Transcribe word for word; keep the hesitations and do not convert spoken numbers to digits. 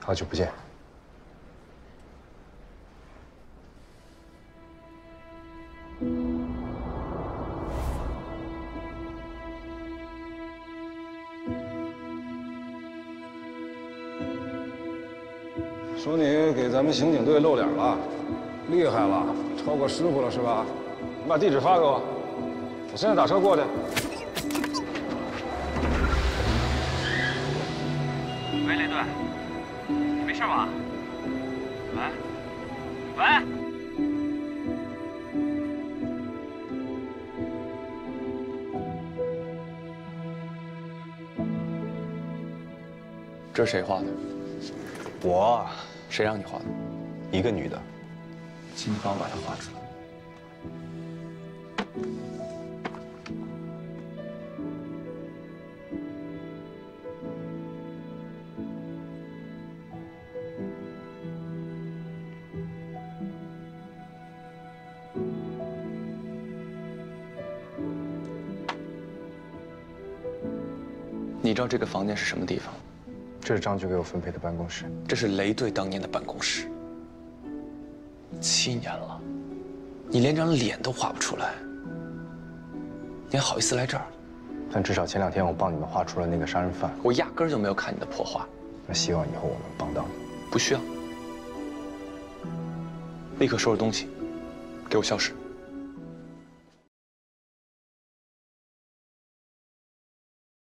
好久不见。 说你给咱们刑警队露脸了，厉害了，超过师傅了是吧？你把地址发给我，我现在打车过去。 喂，雷队，你没事吧？喂，喂。 这是谁画的？ 我， 谁让你画的？ 一个女的。 请你帮我把她画出来。你知道这个房间是什么地方？ 这是张局给我分配的办公室， 这是雷队当年的办公室。七年了，你连张脸都画不出来，你还好意思来这儿？ 但至少前两天我帮你们画出了那个杀人犯。 我压根儿就没有看你的破画。 那希望以后我能帮到你。 不需要，立刻收拾东西，给我消失。